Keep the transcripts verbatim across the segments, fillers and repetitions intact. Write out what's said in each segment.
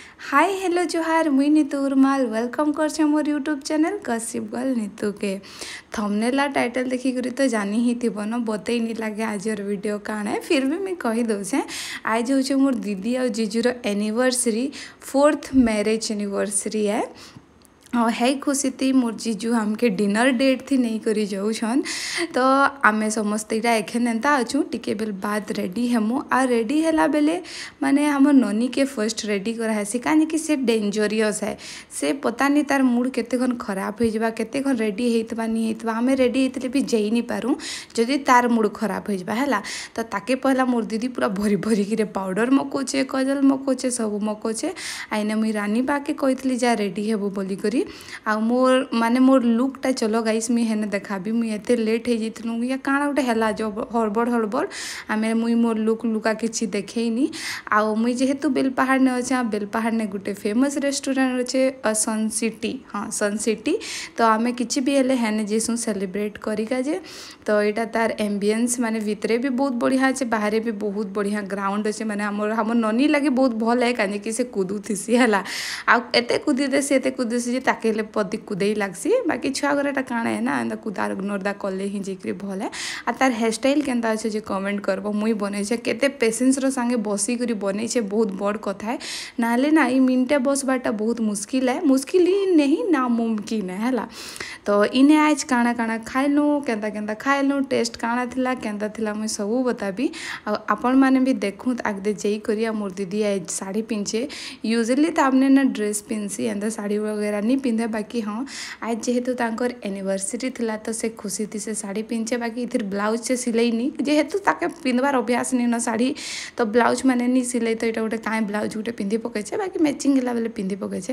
Hi hello जोहार मुई नीतू उर्माल वेलकम कर मोर YouTube channel gossip girl Neetu के थंबनेल टाइटल देखी करी तो जानी ही थी न बतई नहीं लगे आज वीडियो काण है फिर भी मैं कही दौचे आज हूँ मोर दीदी और जीजूर एनिवर्सरी फोर्थ मैरिज एनिवर्सरी है और है खुशी थी मोर जीजू हमके डिनर डेट थी नहीं करी जाऊन तो आमे समस्त इटा एखेन एंता अच्छू टिके बेल बाद रेडी हेमु आ रेडी हैला बेले माने हमर ननी के फर्स्ट रेडी करा है कहीं कि से डेंजरियस है से पता नहीं तार मूड केते खन खराब हो जाबा केते खन रेडी हेतबा नहीं हेतबा आमे रेडी हेतले भी जाई नहीं पारू जदि तार मूड खराब हो जाबा हैला तो ताके पहला मोर दीदी पूरा भरी भरी कि पाउडर मकोचे कजल मकोचे सब मकोचे आईने मुई रानी बाके कहली जा रेडी हेबो बोली करी आ मोर माने मोर लुकटा चलो गाइस मुई हेने देखाबी मुई एते लेट हो जाइतलु या काଣା गोटे हैला जो हड़बड़ हड़बड़ आमे मुई मोर लुक लुका किछि देखैनी आ मुई जेहेतु बेलपाहाड़ ने अच्छे बेलपाहाड़ ने गोटे फेमस रेस्टोरेंट अच्छे सन सिटी हाँ सन सिटी तो आमे किछि भी हेले हेने जेसु सेलिब्रेट करिका जे तो यहाँ तार एम्बियंस माने भितरे भी बहुत बढ़िया अच्छे बाहर भी बहुत बढ़िया ग्राउंड अच्छे माने हमर हमर ननी लगे बहुत भल है कहीं कि से कुदुथिसी है आते कुदी देसी एत कुदी ताके पदी कुदे लगसी बाकी छुआ घर काण है ना एंता कुदार नर्दा कले ही जेकरी भल है आ तार हेयर स्टाइल केनता अच्छे जे कमेंट करब मुई बने केते पेशेंस रो संगे बसी करी बने बहुत बड़ कथा है नाले ना ई मिनटे बसबाटा बहुत मुश्किल है मुश्किल ही नहीं नामुमकिन है है तो इने आज काଣା काଣା खाइलु केनता केनता खाइलु टेस्ट काଣା थिला केनता थिला मुई सबू बताबी आपण माने भी देखूँ आगदे जई करिया मोर दीदी आज साड़ी पिंचे यूजुअली तो आपने ना ड्रेस पिंसी एंता साड़ी वगैरह नहीं पिंधे बाकी हाँ आज जेहेतु तांकर एनिवर्सरी थिला तो से खुशी थी से साड़ी पिंचे बाकी इधर ब्लाउज से सिलाई नहीं जेहेतु ताके पिंधबार अभ्यास नहीं ना साड़ी तो ब्लाउज माने नहीं सिलाई तो यहाँ गोटे कहीं ब्लाउज गोटे पिंधि पकड़े बाकी मैचिंग है बेले पिंधि पकड़े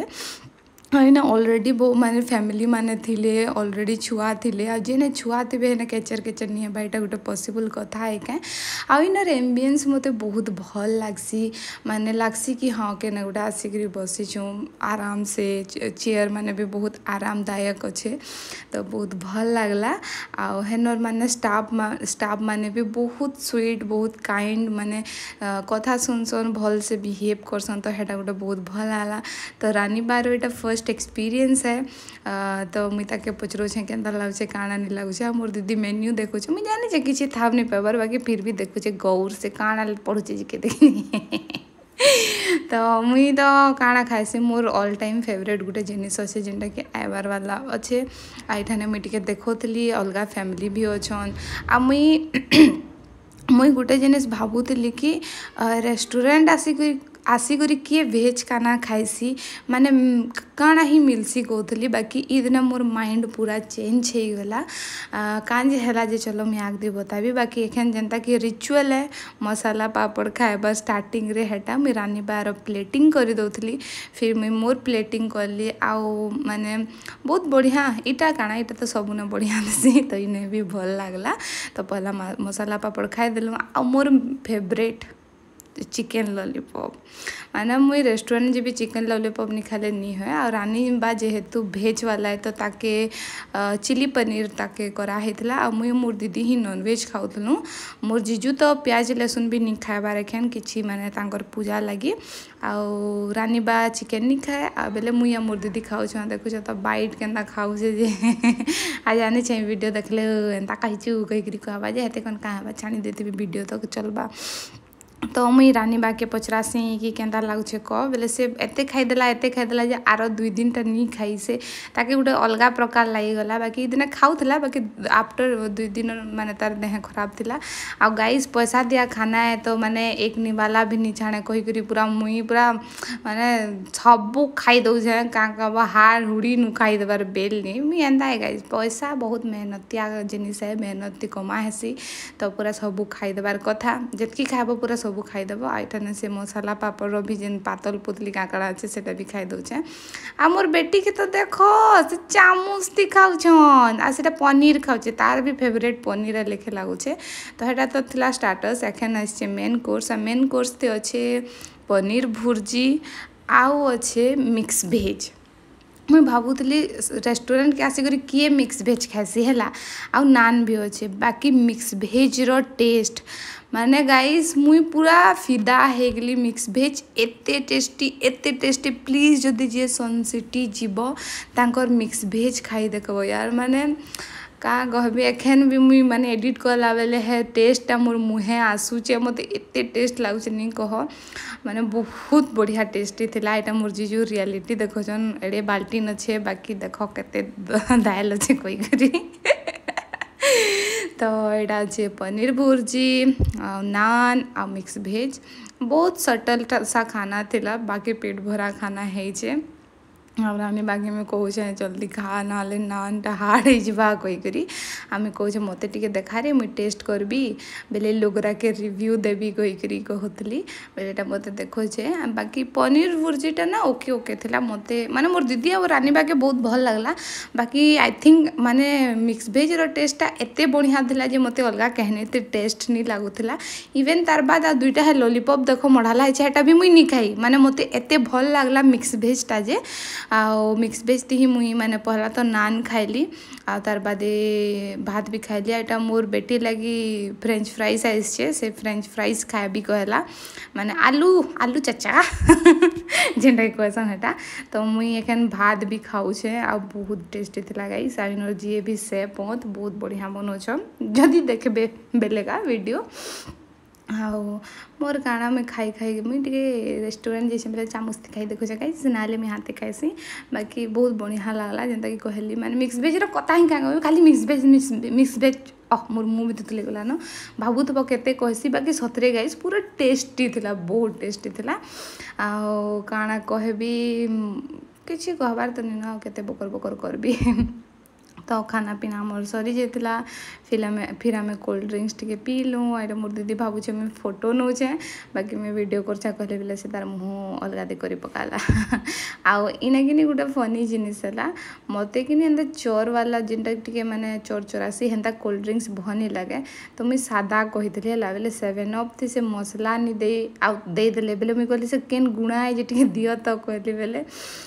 हाँ ना ऑलरेडी बो माने फैमिली माने थिले ऑलरेडी छुआ थिले आ जेने छुआ थे ना केचर केचर नहीं है यहाँ गोटे पॉसिबल कथा है क्या आर एम्बियंस मते बहुत भल लगसी माने लगसी कि हाँ के ना गोटे आसिक बसीचु आराम से चेयर माने भी बहुत आरामदायक अच्छे तो बहुत भल लगला आ हेनर माने स्टाफ स्टाफ माने भी बहुत स्वीट बहुत काइंड माने कथा सुन सुन भल से बिहेव करसन तो हेटा गोटे बहुत भल आला तो रानी बार एटा फर्स्ट एक्सपीरियंस है आ, तो मुई ताके पचरो छे केनता लागुचे काଣା नहीं लागुचे मोर दीदी मेन्यू देखो मुई जानी छे किछि थाप नहीं पाइबार बाकी फिर भी देखुचे गौर से काଣା पढ़ुचे के देखनी तो मुई तो काଣା खाइसी मोर ऑल टाइम फेवरेट गोटे जिनिस अच्छे जेनटा कि आइबार वाला अच्छे आईठाने मुई टिके देखोतली अलगा फैमिली भी अच्छन आ मुई मुई गोटे जिनिस भाबुतली कि रेस्टोरेंट आसिक आसिक किए भेज खाना खाइसी माने काଣା ही मिलसी कहली बाकी ई दिन मोर माइंड पूरा चेंज हो गला काज है जे चलो मैं आगे बताबी बाकी एखन जनता कि रिचुअल है मसाला पापड़ खाएबा स्टार्टिंग रे हेटा मुई रानी बार प्लेटिंग कर दौली फिर मुई मोर प्लेटिंग कली आउ माने बहुत बढ़िया इटा काଣା इटा तो सबुने बढ़िया देसी तो इन्हें भी भल लगला तो पहला मसाला पापड़ खाई देलु आ मोर फेवरेट चिकेन लॉलीपॉप माने मुई रेस्टोरेंट जी भी चिकेन लॉलीपॉप नहीं खाले नहीं है और रानी बा जेहेतु भेज वाला है तो ताके चिली पनीर ताके करा हेतला और मुई मोर दीदी ही नॉन वेज खाऊलु मोर जीजू तो प्याज लहसुन भी नहीं खाएबार एखेन किछि माने तांकर पूजा लगी आउ रानी बा चिकेन नहीं खाए आ बेले मुई या मोर दीदी खाऊ छ देखु तो बाइट केनता खाऊ जे आ जाने छै वीडियो देखले एंता कहिछु कहि करी कहबा जे हेते कोन कहबा छानी देती वीडियो तो चलबा तो मुई रानी बा के पचरासी कि केनता लागुचे कह बोले से एते खाईदेला एते खाईदेला जे आरो दुई दिन टा नहीं खाई से ताकि गोटे अलग प्रकार लगिगला बाकी दिन खाऊला बाकी आफ्टर दुई दिन माने तार देह खराब थिला आ गाइस पैसा दिया खाना है तो माने एक निवाला भी नहीं छाणे कही करी पूरा मुई पूरा माने सबू खाई दौछे का कहबा हार हुड़ी नु खाई देबार बेल नहीं मुई एंता है गाइस पैसा बहुत मेहनतिया जिनिस है मेहनती कमा हेसी तो पूरा सबू खाई देबार कथा जेतकी खाइबो पूरा सबू खाईदेव आईठाने से मसाला पापड़ भी जेन पातल पुतली काकड़ा अच्छे से भी खाई दौचे आ मोर बेटी के तो देखो से चामच ती खाऊन आ से पनीर खाऊे तार भी फेवरेट पनीर लेखे लगुचे तो हेटा तो थिला स्टार्टर्स एखन आछे मेन कोर्स आ मेन कोर्स ते अच्छे पनीर भुर्जी आउ अच्छे मिक्स भेज मुई भावुली रेस्टोरेंट के आसिक किए मिक्स भेज खासी है आउ नान भी अच्छे बाकी मिक्स भेज रो टेस्ट माने गाइस मुई पूरा फिदा हे गली मिक्स भेज एते टेस्टी एते टेस्टी प्लीज जदि जे सन सिटी जीव तांकर मिक्स भेज खाई देखो यार माने का कहबी एखन भी मुई माने एडिट कला बेले है टेस्टा मोर मुहे आसूचे मत एते टेस्ट लागुचे नहीं कह माने बहुत बढ़िया टेस्टी थिला एटा मोर जीजू रियलिटी देखोन एडे बाल्टीन अच्छे बाकी देख केते दायल अच्छे कोई करी तो यहाँ अच्छे पनीर भुर्जी नान आ मिक्स भेज बहुत सटल सा खाना थिला बाकी पेट भरा खाना है और आम बाकी में कहे जल्दी खा ना नानटा हार्ड हो कहीकि आम कहे मत टे देखा रे मुई टेस्ट करबी बेले लोगरा के रिव्यू देवी कहीकि कहली बेलेटा मत देखोचे बाकी पनीर भुर्जीटा ना ओके ओके थिला मते माने मोर दीदी और रानी बाके बहुत भल लगला बाकी आई थिंक माने मिक्स भेज रो टेस्टा एते बढ़िया थिला जे मते अलगा कहने ते टेस्ट नहीं लागुथिला इवेन तार बाद आ दुईटा है लॉलीपॉप देखो मढ़ाला है एटा भी मुई नहीं खाई माने मते एते भल लागला मिक्स भेजटा जे आउ मिक्स भेज ही मुई माने पहला तो नान खाइली आ तार बादे भात भी खाइली एटा मोर बेटी लगी फ्रेंच फ्राइज आइसे से फ्रेंच फ्राइज खाए भी कहला माने आलू आलू चचा जेनटा कहसन हेटा तो मुई एखन भात भी खाऊ छे आ बहुत टेस्टी थिला गाइस आइनर जी भी सेफ बहुत बहुत बढ़िया बनोछ जदि देखबे बेलेगा वीडियो आओ मोर काना में खाई खाई मुझे टे रेस्टोरेंट जैसे बेले चामुस्ती खाई देखो गाइस नाले में हाथे खाइसी बाकी बहुत बढ़िया लगला जेनता कि कहली माने मिक्स भेज कथा ही क्या खाली मिक्स भेज मिक्स भेज अह मोर मुँह भी तुतले गला न भावुब केते कहसी बाकी सतरे गाइस पूरा टेस्टी थिला बहुत टेस्टी थिला आओ काना कहबी किसी कहबार तो नहीं ना केते बकर बकर करबी तो खाना पीना मोर सरी जाता फिर आम फिर आम कोल्ड ड्रिंक्स टे पीलु आईटा मोर दीदी भावुचे मुझे फोटो नौचे बाकी मुझे वीडियो करछा कहले बेले से तार मुँह अलग दे कर पकाला आउ इना कि गोटे फनी जिनिस है मत कि एंता चोर वाला जिनटा टे माने चोर चौरासी हेन्ता कोल्ड ड्रिंक्स भनी लगे तो मुझे सादा कही बेले सेवेन अप थी से मसला नहीं दे आदे बेले मुझे कहली से केन गुणा है टे दियो तो कहली बेले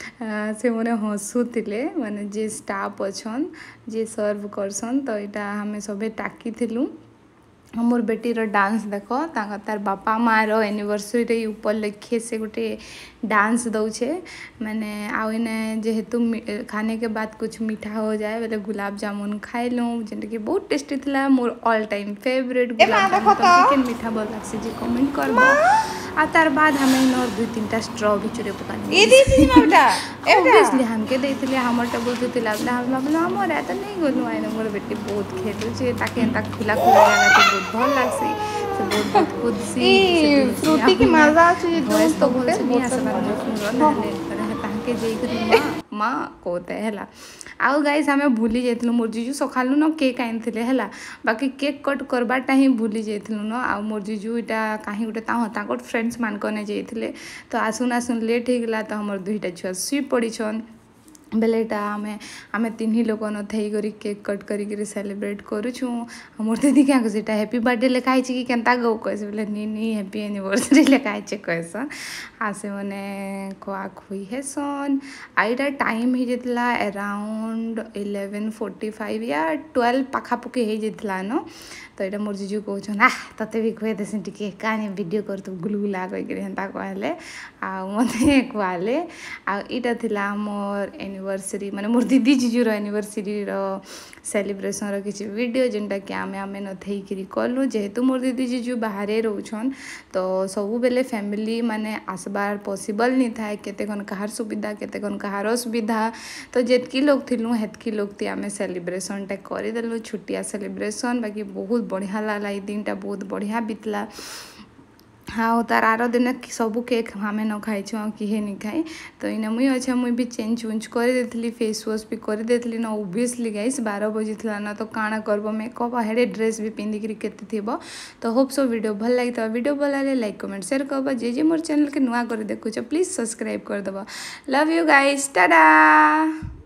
से मैंने हसुले माने जे स्टाफ अच्छन जे सर्व करसन तो यहाँ हमें सबे टाकी थिलु मोर बेटीर डांस देख तार बापा मार एनिवर्सरी ऊपर लिखे से गोटे डांस दौचे मैंने आने जेहेतु खाने के बाद कुछ मीठा हो जाए बोले गुलाब जामुन खाइलु जेनटा कि बहुत टेस्टी थिला मोर all time favourite gulab jamun chicken मीठा भल लगे जी कमेंट कर आ तार बाद हमें इन दुई तीन टा स्ट्रॉ भी चुरे पकानी ओब्वियसली हमके देथिले हमर टेबल तो तिला हम भाबलो हमर तो नहीं गलु आइने मोर बेटी बहुत खेलु जे ताके एंता खुला खुला जगह तो बहुत भल लागसी से बहुत बहुत खुदसी ए फ्रूटी की मजा छै दोस्त तो बोले नहीं आसबार मोर ताके जेई करी मां मां कोते हैला आउ गाइस हमें भूली जाइलु मोर जीजू सखालु न केक आनिथिले हैला बाकी केक कट करबाटा ही भूली जाइलु न आ मोर जीजू इटा काहे गोटे ता ताकर फ्रेंड्स मान कने जाइथिले तो आसुन आसुन लेट हो गला तो हमर दुईटा छुआ सुई पड़ीछन बेलेटा आम आम तीन लोक न थी करी केक कट करी सेलिब्रेट करुछु मोर दीदी क्या कहता हैप्पी बर्थडे लिखाई कि केन्ता गौ कहस बोले नी नी हैप्पी एनिवर्सरी लिखाई कहसन आ से मैंने खुआ खुई हेसन आईटा टाइम हो जाता अराउंड इलेवेन फोर्टी फाइव या ट्वेल्व पाखापुखी हो जाता न तो यहाँ मोर जीजू कहन आ तते भी खुए देसी टे कहानी वीडियो कर तू गुलगुला कहीकि हेन्ता कहले आ मत खुआले आईटा थिला मोर एनिवर्सरी माने मोर दीदी जीजूर एनिवर्सरी सेलिब्रेशन किसी वीडियो जेनटा कि आम आम न थी कलु जेहेतु मोर दीदी जीजू बाहर रोचन तो सबू बेले फैमिली माने आसबार पॉसिबल नहीं था केते कौन कहार सुविधा केते कौन कहार असुविधा तो जेतकी लोग थिलु हेतकी लोग थी आम सेलिब्रेशन टा करदेलु छुट्टिया सेलिब्रेशन बाकी बहुत बढ़िया लागला ये दिन टा बहुत बढ़िया बीतला हाँ तार आर दिन सबू केक आम न खाई किए नहीं खाई तो इन मुई अच्छा मुई भी चेंज चुंज कर देती फेस वाश भी कर देती ना ओब्वियसली गाइस बारह बजी थी ना तो काଣା करब मेकअप हेडे ड्रेस भी पिंधिकी केते थी तो होप सो वीडियो भल लगी तो वीडियो भल लगे लाइक कमेंट शेयर करब जे जे मोर चैनल के नुआ कर देखुच प्लीज सब्सक्राइब कर दब लव यू गाइस टाटा।